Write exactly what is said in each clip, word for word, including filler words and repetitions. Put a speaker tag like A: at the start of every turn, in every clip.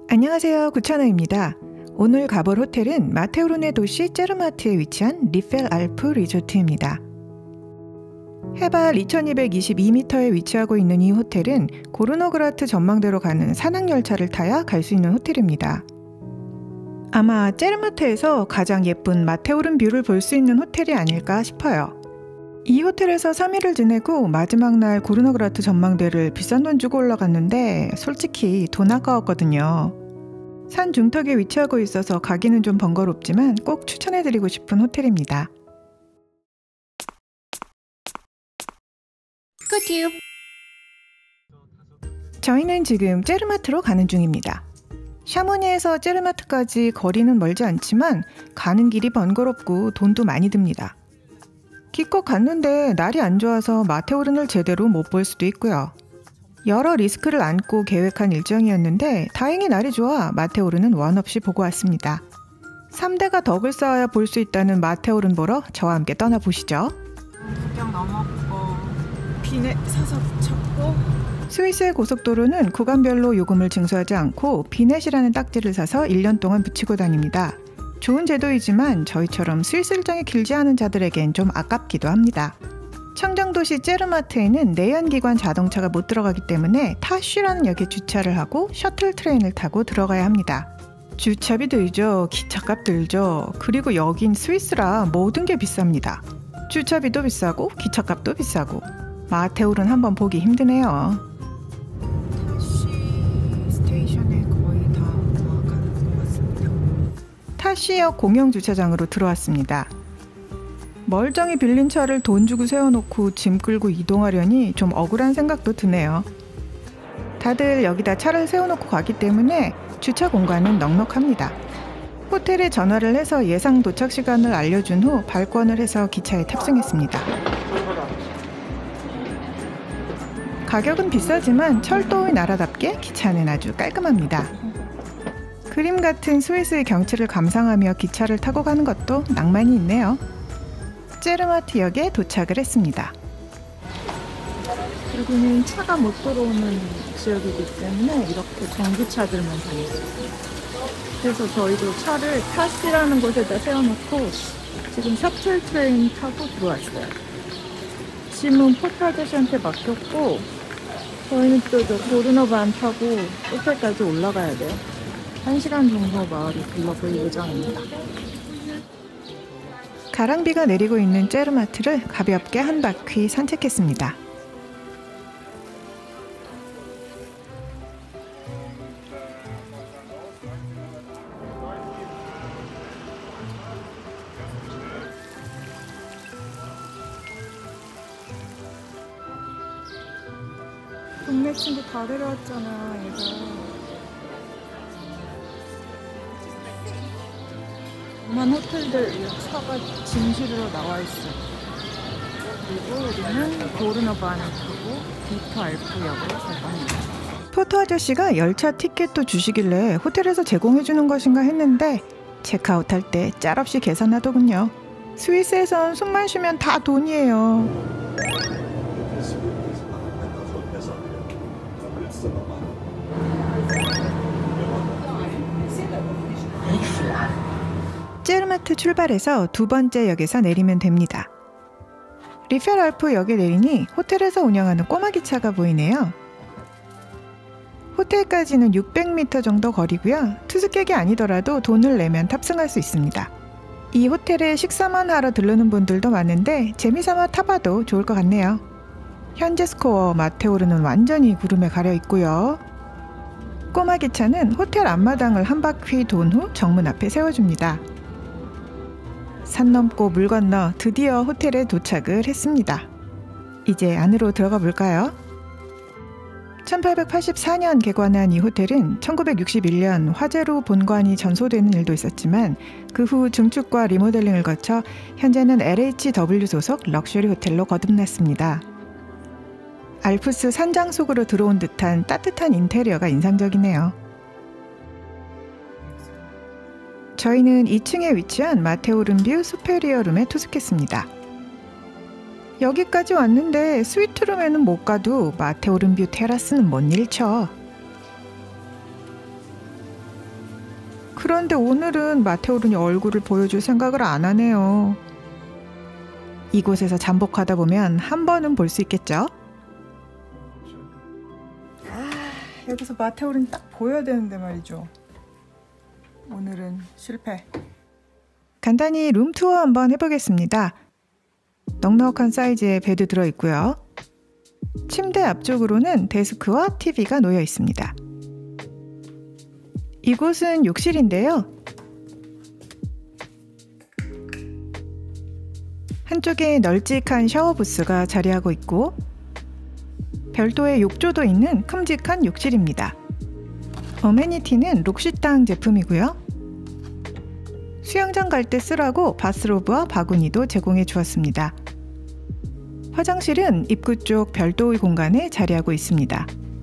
A: 안녕하세요, 구천호입니다. 오늘 가볼 호텔은 마테오르네 도시 제르마트에 위치한 리펠 알프 리조트입니다. 해발 이천이백이십이 미터에 위치하고 있는 이 호텔은 고르노그라트 전망대로 가는 산악열차를 타야 갈 수 있는 호텔입니다. 아마 제르마트에서 가장 예쁜 마테오른 뷰를 볼 수 있는 호텔이 아닐까 싶어요. 이 호텔에서 삼 일을 지내고 마지막 날 고르노그라트 전망대를 비싼 돈 주고 올라갔는데 솔직히 돈 아까웠거든요. 산 중턱에 위치하고 있어서 가기는 좀 번거롭지만 꼭 추천해드리고 싶은 호텔입니다. 굿유! 저희는 지금 제르마트로 가는 중입니다. 샤모니에서 제르마트까지 거리는 멀지 않지만 가는 길이 번거롭고 돈도 많이 듭니다. 기껏 갔는데 날이 안 좋아서 마테오른을 제대로 못 볼 수도 있고요. 여러 리스크를 안고 계획한 일정이었는데 다행히 날이 좋아 마테오른은 원 없이 보고 왔습니다. 삼 대가 덕을 쌓아야 볼 수 있다는 마테오른 보러 저와 함께 떠나보시죠.
B: 국경 넘었고 비넷 사서 붙였고.
A: 스위스의 고속도로는 구간별로 요금을 징수하지 않고 비넷이라는 딱지를 사서 일 년 동안 붙이고 다닙니다. 좋은 제도이지만 저희처럼 스위스 일정이 길지 않은 자들에겐 좀 아깝기도 합니다. 청정도시 제르마트에는 내연기관 자동차가 못 들어가기 때문에 타쉬라는 역에 주차를 하고 셔틀 트레인을 타고 들어가야 합니다. 주차비 들죠, 기차값 들죠. 그리고 여긴 스위스라 모든 게 비쌉니다. 주차비도 비싸고 기차값도 비싸고 마테오른 한번 보기 힘드네요. 타쉬역 공영주차장으로 들어왔습니다. 멀쩡히 빌린 차를 돈 주고 세워놓고 짐 끌고 이동하려니 좀 억울한 생각도 드네요. 다들 여기다 차를 세워놓고 가기 때문에 주차 공간은 넉넉합니다. 호텔에 전화를 해서 예상 도착 시간을 알려준 후 발권을 해서 기차에 탑승했습니다. 가격은 비싸지만 철도의 나라답게 기차는 아주 깔끔합니다. 그림 같은 스위스의 경치를 감상하며 기차를 타고 가는 것도 낭만이 있네요. 제르마트역에 도착을 했습니다.
B: 여기는 차가 못 들어오는 지역이기 때문에 이렇게 전기차들만 다닐 수 있어요. 그래서 저희도 차를 타쉬라는 곳에다 세워놓고 지금 셔틀 트레인 타고 들어왔어요. 짐은 포트 아저씨한테 맡겼고 저희는 또 저 고르노반 타고 호텔까지 올라가야 돼요. 한 시간 정도 마을을 둘러볼 예정입니다.
A: 가랑비가 내리고 있는 제르마트를 가볍게 한 바퀴 산책했습니다.
B: 동네 친구 다 데려왔잖아, 얘가. 많은 호텔들 차가 짐 실으러 나와 있어. 그리고 우리는 고르노반을 타고 비터 알프역으로 갈 겁니다.
A: 포터 아저씨가 열차 티켓도 주시길래 호텔에서 제공해주는 것인가 했는데 체크아웃 할 때 짤없이 계산하더군요. 스위스에선 숨만 쉬면 다 돈이에요. 제르마트 출발해서 두 번째 역에서 내리면 됩니다. 리펠 알프 역에 내리니 호텔에서 운영하는 꼬마 기차가 보이네요. 호텔까지는 육백 미터 정도 거리고요. 투숙객이 아니더라도 돈을 내면 탑승할 수 있습니다. 이 호텔에 식사만 하러 들르는 분들도 많은데 재미삼아 타봐도 좋을 것 같네요. 현재 스코어 마테오르는 완전히 구름에 가려 있고요. 꼬마 기차는 호텔 앞마당을 한 바퀴 돈 후 정문 앞에 세워줍니다. 산 넘고 물 건너 드디어 호텔에 도착을 했습니다. 이제 안으로 들어가 볼까요? 천팔백팔십사 년 개관한 이 호텔은 천구백육십일 년 화재로 본관이 전소되는 일도 있었지만 그 후 증축과 리모델링을 거쳐 현재는 엘에이치더블유 소속 럭셔리 호텔로 거듭났습니다. 알프스 산장 속으로 들어온 듯한 따뜻한 인테리어가 인상적이네요. 저희는 이 층에 위치한 마테오른 뷰 수페리어 룸에 투숙했습니다. 여기까지 왔는데 스위트룸에는 못 가도 마테오른 뷰 테라스는 못 잃죠. 그런데 오늘은 마테오른이 얼굴을 보여줄 생각을 안 하네요. 이곳에서 잠복하다 보면 한 번은 볼 수 있겠죠? 아, 여기서 마테오른이 딱 보여야 되는데 말이죠. 오늘은 실패. 간단히 룸투어 한번 해보겠습니다. 넉넉한 사이즈의 베드 들어있고요. 침대 앞쪽으로는 데스크와 티비가 놓여 있습니다. 이곳은 욕실인데요. 한쪽에 널찍한 샤워 부스가 자리하고 있고 별도의 욕조도 있는 큼직한 욕실입니다. 어메니티는 록시땅 제품이고요. 수영장 갈 때 쓰라고 바스로브와 바구니도 제공해 주었습니다. 화장실은 입구 쪽 별도의 공간에 자리하고 있습니다.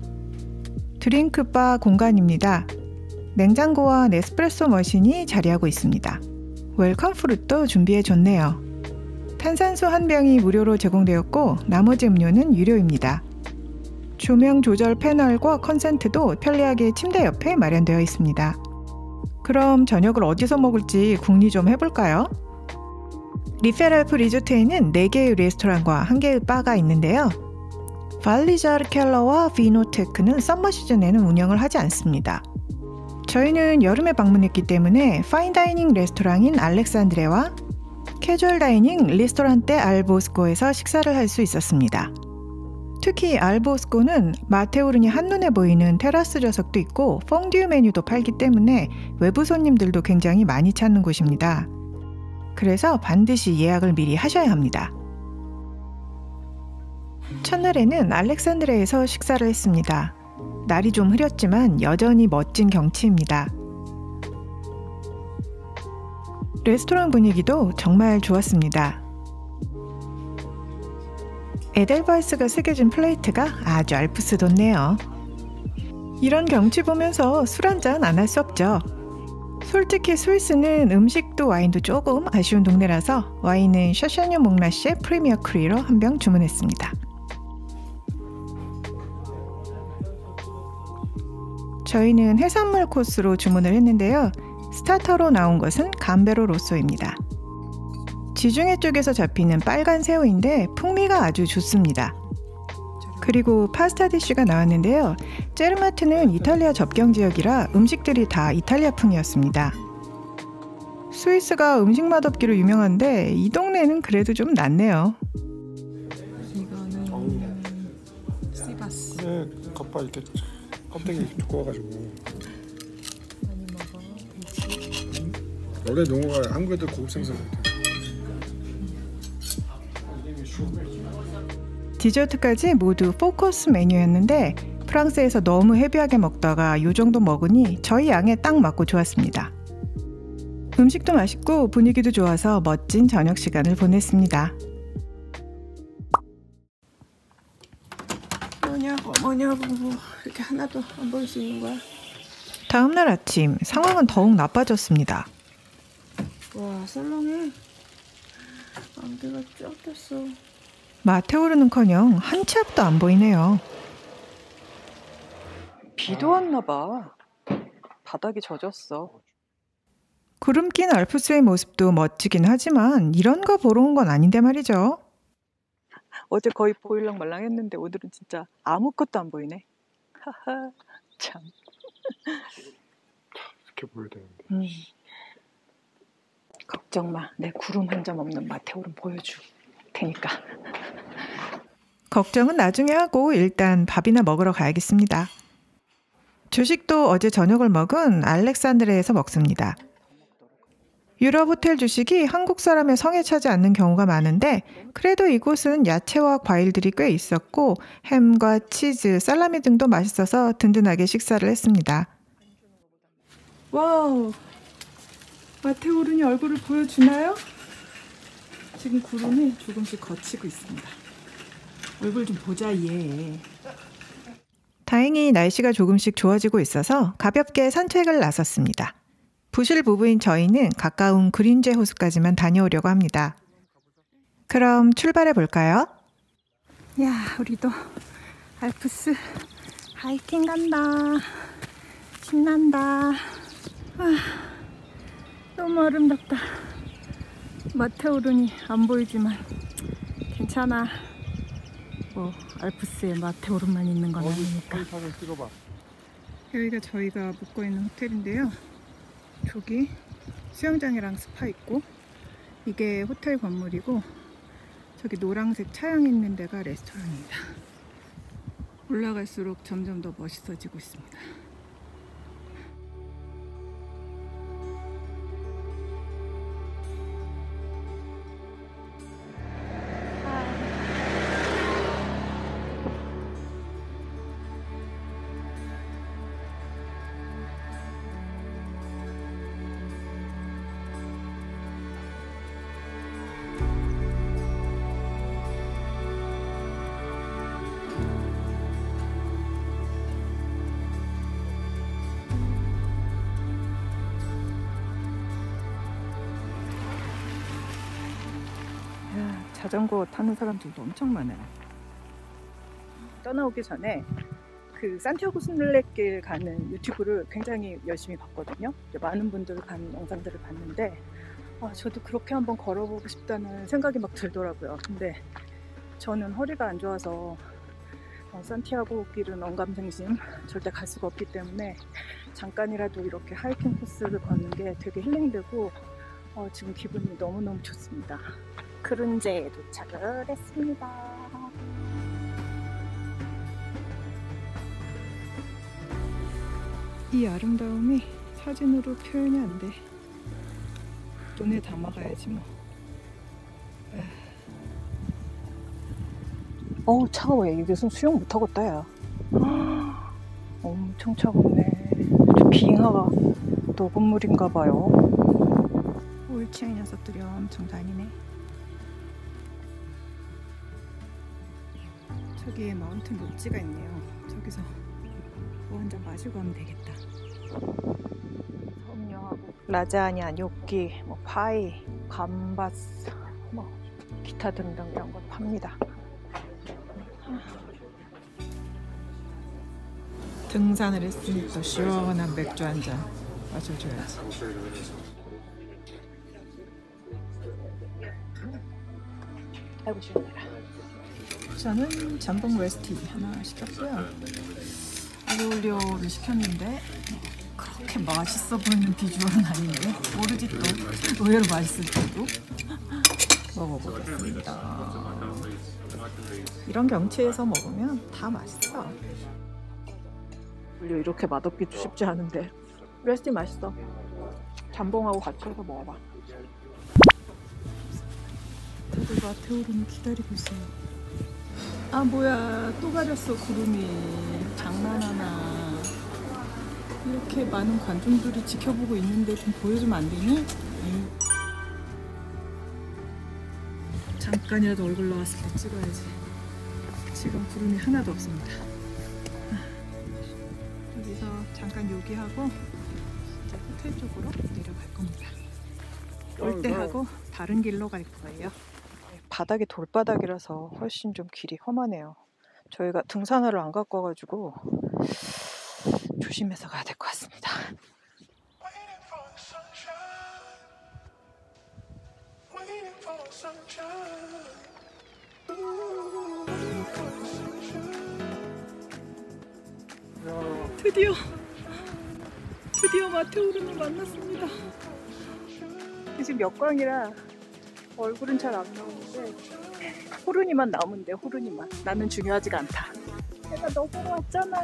A: 드링크바 공간입니다. 냉장고와 네스프레소 머신이 자리하고 있습니다. 웰컴 프루트도 준비해 줬네요. 탄산수 한 병이 무료로 제공되었고 나머지 음료는 유료입니다. 조명 조절 패널과 컨센트도 편리하게 침대 옆에 마련되어 있습니다. 그럼 저녁을 어디서 먹을지 궁리 좀 해볼까요? 리펠 알프 리조트에는 네 개의 레스토랑과 한 개의 바가 있는데요. 발리자르 켈러와 비노테크는 썸머 시즌에는 운영을 하지 않습니다. 저희는 여름에 방문했기 때문에 파인다이닝 레스토랑인 알렉산드레와 캐주얼 다이닝 리스토란테 알보스코에서 식사를 할 수 있었습니다. 특히 알보스코는 마테오른이 한눈에 보이는 테라스 좌석도 있고 퐁듀 메뉴도 팔기 때문에 외부 손님들도 굉장히 많이 찾는 곳입니다. 그래서 반드시 예약을 미리 하셔야 합니다. 첫날에는 알렉산드레에서 식사를 했습니다. 날이 좀 흐렸지만 여전히 멋진 경치입니다. 레스토랑 분위기도 정말 좋았습니다. 에델바이스가 새겨진 플레이트가 아주 알프스 돋네요. 이런 경치 보면서 술 한잔 안 할 수 없죠. 솔직히 스위스는 음식도 와인도 조금 아쉬운 동네라서 와인은 샤샤뉴 몽라시의 프리미어 크리로 한 병 주문했습니다. 저희는 해산물 코스로 주문을 했는데요. 스타터로 나온 것은 감베로 로쏘입니다. 지중해 쪽에서 잡히는 빨간 새우인데 풍미가 아주 좋습니다. 그리고 파스타 디쉬가 나왔는데요. 제르마트는 이탈리아 접경 지역이라 음식들이 다 이탈리아풍이었습니다. 스위스가 음식 맛없기로 유명한데 이 동네는 그래도 좀 낫네요.
B: 이거는 시바스.
C: 그래, 겉바 이렇게 껍데기 두꺼워가지고
B: 많이 먹어.
C: 원래 농어가 한국에도 고급 생선이거든.
A: 디저트까지 모두 포커스 메뉴였는데 프랑스에서 너무 헤비하게 먹다가 이 정도 먹으니 저희 양에 딱 맞고 좋았습니다. 음식도 맛있고 분위기도 좋아서 멋진 저녁 시간을 보냈습니다.
B: 뭐냐고 뭐냐고 뭐 이렇게 하나도 안 볼 수 있는 거야?
A: 다음날 아침 상황은 더욱 나빠졌습니다.
B: 와 썰렁해. 안개가 쫙 꼈어.
A: 마테오르는커녕 한 치 앞도 안 보이네요. 비도 왔나 봐. 바닥이 젖었어. 구름 낀 알프스의 모습도 멋지긴 하지만 이런 거 보러 온 건 아닌데 말이죠. 어제 거의 보일랑 말랑했는데 오늘은 진짜 아무것도 안 보이네. 하하 참.
C: 이렇게 보여야 되는데.
A: 음. 걱정 마. 내 구름 한 점 없는 마테오른 보여줄 테니까. 걱정은 나중에 하고 일단 밥이나 먹으러 가야겠습니다. 주식도 어제 저녁을 먹은 알렉산드레에서 먹습니다. 유럽 호텔 주식이 한국 사람의 성에 차지 않는 경우가 많은데 그래도 이곳은 야채와 과일들이 꽤 있었고 햄과 치즈, 살라미 등도 맛있어서 든든하게 식사를 했습니다. 와우! 마테오른이 얼굴을 보여주나요? 지금 구름이 조금씩 걷히고 있습니다. 얼굴 좀 보자 얘. 다행히 날씨가 조금씩 좋아지고 있어서 가볍게 산책을 나섰습니다. 부실 부부인 저희는 가까운 그린제 호수까지만 다녀오려고 합니다. 그럼 출발해 볼까요? 야, 우리도 알프스 하이킹 간다. 신난다. 아.
B: 너무 아름답다. 마테오른이 안 보이지만 괜찮아. 뭐 알프스에 마테오른만 있는 건 아니니까.
C: 사진 찍어봐.
B: 여기가 저희가 묵고 있는 호텔인데요. 저기 수영장이랑 스파 있고, 이게 호텔 건물이고, 저기 노란색 차양 있는 데가 레스토랑입니다. 올라갈수록 점점 더 멋있어지고 있습니다. 자전거 타는 사람들도 엄청 많아요. 떠나오기 전에 그 산티아고 순례길 가는 유튜브를 굉장히 열심히 봤거든요. 많은 분들 간 영상들을 봤는데, 아, 저도 그렇게 한번 걸어보고 싶다는 생각이 막 들더라고요. 근데 저는 허리가 안 좋아서 어, 산티아고 길은 언감생심 절대 갈 수가 없기 때문에 잠깐이라도 이렇게 하이킹 코스를 걷는 게 되게 힐링되고, 어, 지금 기분이 너무너무 좋습니다. 크룬제에 도착을 했습니다. 이 아름다움이 사진으로 표현이 안 돼. 눈에 담아가야지 뭐. 어우 차가워. 야, 이게 수영 못하겠다 야. 엄청 차갑네. 빙하가 녹은 물인가 봐요. 홀치의 녀석들이 엄청 다니네. 저기에 마운틴 롯지가 있네요. 저기서 뭐 한 잔 마시고 하면 되겠다. 음료하고 라자냐, 뇨끼, 뭐 파이, 감바스, 뭐 기타 등등 이런 걸 팝니다. 등산을 했으니까 시원한 맥주 한 잔 마셔줘야지. 아이고 시원해라. 저는 잠봉 웨스티 하나 시켰고요. 아리올리오를 시켰는데 그렇게 맛있어 보이는 비주얼은 아닌데 모르지 또. 의외로 맛있을 때도. 먹어보겠습니다. 이런 경치에서 먹으면 다 맛있어. 이렇게 맛없기도 쉽지 않은데 웨스티 맛있어. 잠봉하고 같이 해서 먹어봐. 다들 마테오른을 기다리고 있어요. 아 뭐야, 또 가렸어 구름이. 장난하나. 이렇게 많은 관중들이 지켜보고 있는데 좀 보여주면 안 되니? 에이. 잠깐이라도 얼굴 나왔을 때 찍어야지. 지금 구름이 하나도 없습니다. 여기서 잠깐 요기하고 이제 호텔 쪽으로 내려갈 겁니다. 올 때 하고 다른 길로 갈 거예요. 바닥이 돌바닥이라서 훨씬 좀 길이 험하네요. 저희가 등산화를 안 갖고 와가지고 조심해서 가야 될 것 같습니다. 드디어 드디어 마테오른을 만났습니다. 지금 역광이라 얼굴은 잘 안 나오는데 호르니만 나오면 돼. 호르니만. 나는 중요하지가 않다. 내가 너 보러 왔잖아.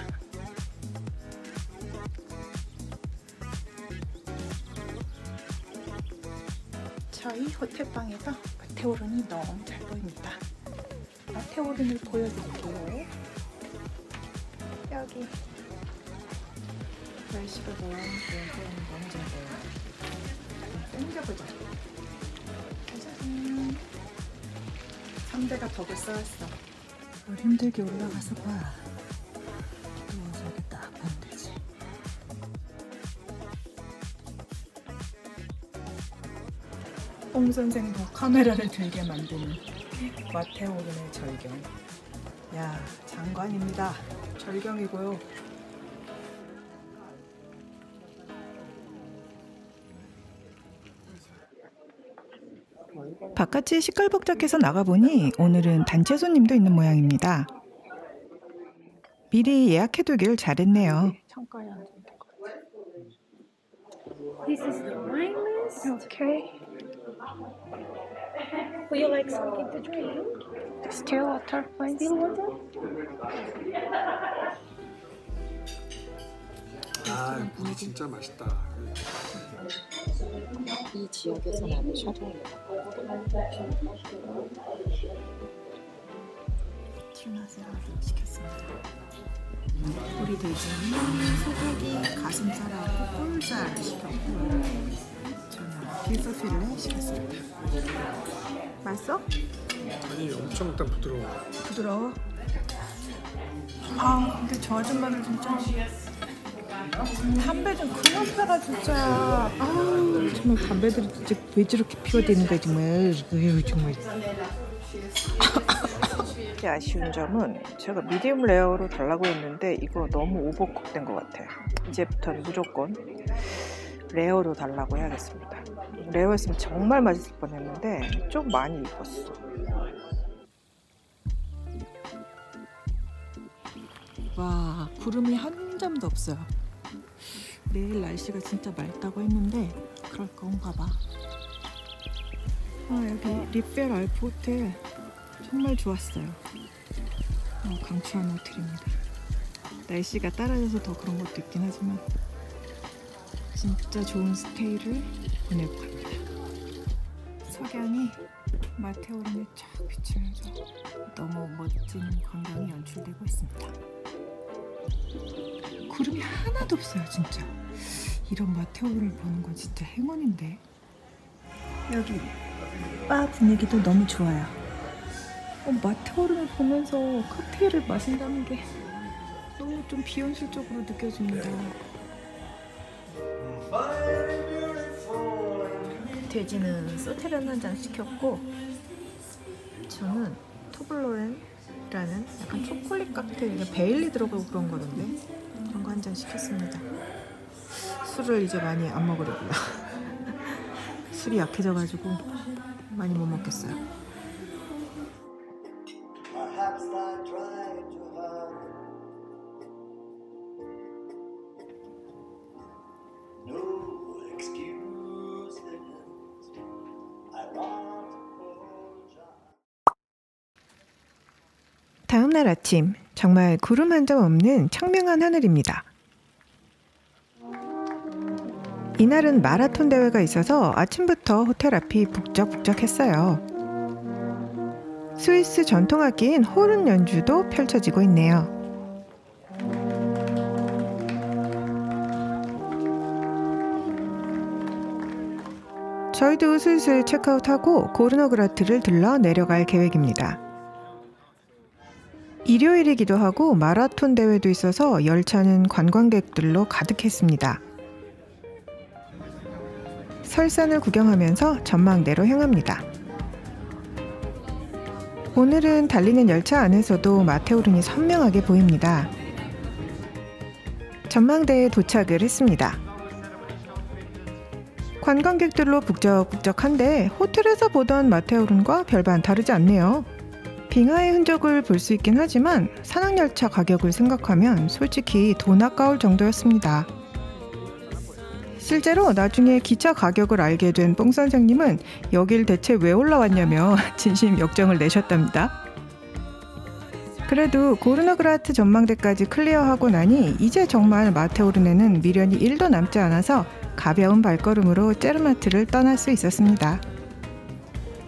B: 저희 호텔방에서 마테오른이 너무 잘 보입니다. 마테오른을 보여드릴게요. 여기 날씨가 너무 좋아서 너무 잘 보여요. 땡겨보자. 짜잔. 삼 대가 덕을 쌓았어. 뭘 힘들게 올라가서 봐. 또 저기 딱 보면 되지. 홍 선생도 카메라를 들게 만드는 마테오른의 절경. 야, 장관입니다. 절경이고요.
A: 바깥이 시끌벅적해서 나가보니 오늘은 단체 손님도 있는 모양입니다. 미리 예약해두길 잘했네요.
B: 창가에 앉으면 될 것 같아.
D: This is the wine list.
B: Okay.
D: Would you like something to drink?
B: Still water, please.
D: Still water?
C: 아, 물 진짜 맛있다.
B: 이 지역에서 나는 샤도우. 튜나세라도 시켰습니다. 우리 돼지는 소고기, 가슴살하고 꿀살 시켰고 저는 비프 필레 시켰습니다. 맛있어?
C: 아니, 엄청 일단 부드러워.
B: 부드러워? 아 근데 저 아줌마들 진짜 담배 좀 그만 펴라 진짜. 아우 정말 담배들이 진짜 왜 저렇게 피워대는 거야 정말. 으유 정말. 아쉬운 점은 제가 미디움 레어로 달라고 했는데 이거 너무 오버쿡된 것 같아요. 이제부터는 무조건 레어로 달라고 해야겠습니다. 레어였으면 정말 맛있을 뻔했는데 좀 많이 익었어. 와 구름이 한 점도 없어요. 내일 날씨가 진짜 맑다고 했는데 그럴 건가 봐. 아 여기 리펠 알프 호텔 정말 좋았어요. 어, 강추하는 호텔입니다. 날씨가 따라져서 더 그런 것도 있긴 하지만 진짜 좋은 스테이를 보내고 갑니다. 석양이 마테오른에 쫙 비치면서 너무 멋진 광경이 연출되고 있습니다. 구름이 하나도 없어요 진짜. 이런 마테오른을 보는 건 진짜 행운인데. 여기 바 분위기도 너무 좋아요. 어, 마테오른을 보면서 칵테일을 마신다는 게 너무 좀 비현실적으로 느껴집니다. 돼지는 소테른 한 잔 시켰고 저는 토블로렌이라는 약간 초콜릿 칵테일, 베일리 들어가고 그런 거던데 그런 거 한 잔 시켰습니다. 술을 이제 많이 안 먹으려고요. 술이 약해져가지고 많이 못 먹겠어요.
A: 다음날 아침, 정말 구름 한 점 없는 청명한 하늘입니다. 이날은 마라톤 대회가 있어서 아침부터 호텔 앞이 북적북적했어요. 스위스 전통악기인 호른 연주도 펼쳐지고 있네요. 저희도 슬슬 체크아웃하고 고르너그라트를 들러 내려갈 계획입니다. 일요일이기도 하고 마라톤 대회도 있어서 열차는 관광객들로 가득했습니다. 설산을 구경하면서 전망대로 향합니다. 오늘은 달리는 열차 안에서도 마테오른이 선명하게 보입니다. 전망대에 도착을 했습니다. 관광객들로 북적북적한데 호텔에서 보던 마테오른과 별반 다르지 않네요. 빙하의 흔적을 볼 수 있긴 하지만 산악열차 가격을 생각하면 솔직히 돈 아까울 정도였습니다. 실제로 나중에 기차 가격을 알게 된 뽕 선생님은 여길 대체 왜 올라왔냐며 진심 역정을 내셨답니다. 그래도 고르너그라트 전망대까지 클리어하고 나니 이제 정말 마테오른에는 미련이 일도 남지 않아서 가벼운 발걸음으로 제르마트를 떠날 수 있었습니다.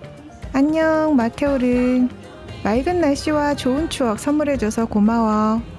A: 안녕 마테오른. 맑은 날씨와 좋은 추억 선물해줘서 고마워.